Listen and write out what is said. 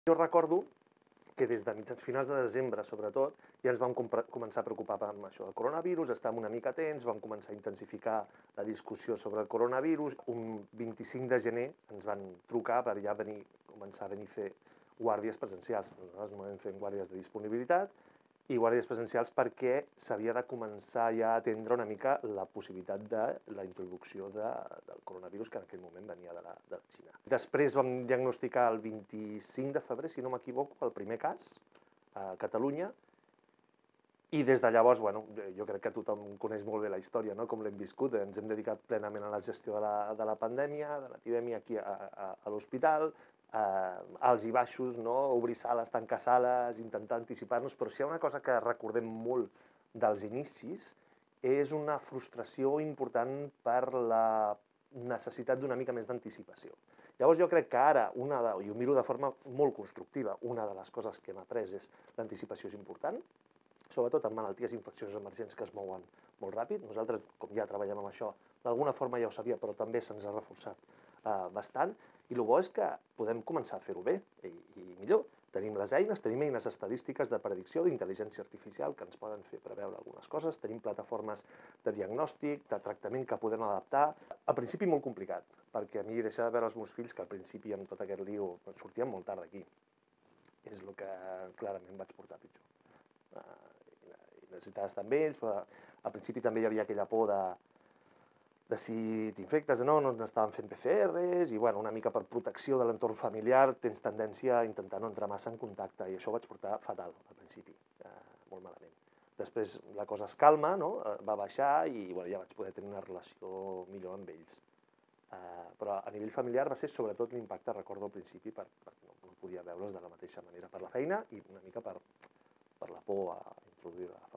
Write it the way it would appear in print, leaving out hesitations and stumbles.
Jo recordo que des de mitjans finals de desembre, sobretot, ja ens vam començar a preocupar amb això del coronavirus, estàvem una mica atents, vam començar a intensificar la discussió sobre el coronavirus. Un 25 de gener ens van trucar per ja començar a venir a fer guàrdies presencials. Nosaltres no vam fer guàrdies de disponibilitat i guàrdies presencials perquè s'havia de començar ja a atendre una mica la possibilitat de la introducció del coronavirus, que en aquell moment venia de la Xina. Després vam diagnosticar el 25 de febrer, si no m'equivoco, el primer cas a Catalunya, i des de llavors, bueno, jo crec que tothom coneix molt bé la història, no?, com l'hem viscut. Ens hem dedicat plenament a la gestió de la pandèmia, de l'epidèmia aquí a l'hospital, alts i baixos, no?, obrir sales, tancar sales, intentar anticipar-nos, però si hi ha una cosa que recordem molt dels inicis és una frustració important per la necessitat d'una mica més d'anticipació. Llavors jo crec que ara, i ho miro de forma molt constructiva, una de les coses que hem après és l'anticipació és important, sobretot en malalties infeccioses emergents que es mouen molt ràpid. Nosaltres, com ja treballem amb això, d'alguna forma ja ho sabia, però també se'ns ha reforçat bastant. I el bo és que podem començar a fer-ho bé i millor. Tenim les eines, tenim eines estadístiques de predicció, d'intel·ligència artificial, que ens poden fer preveure algunes coses, tenim plataformes de diagnòstic, de tractament que podem adaptar. Al principi molt complicat, perquè a mi deixar de veure els meus fills, que al principi amb tot aquest lío sortíem molt tard d'aquí, és el que clarament vaig portar pitjor. I necessitaves estar amb ells, però al principi també hi havia aquella por de si t'infectes o no, no n'estaven fent PCRs, i bueno, una mica per protecció de l'entorn familiar tens tendència a intentar no entrar massa en contacte, i això ho vaig portar fatal al principi, molt malament. Després la cosa es calma, no?, va baixar i bueno, ja vaig poder tenir una relació millor amb ells. Però a nivell familiar va ser sobretot l'impacte, recordo al principi, perquè no podia veure'ls de la mateixa manera per la feina i una mica per la por a introduir-la.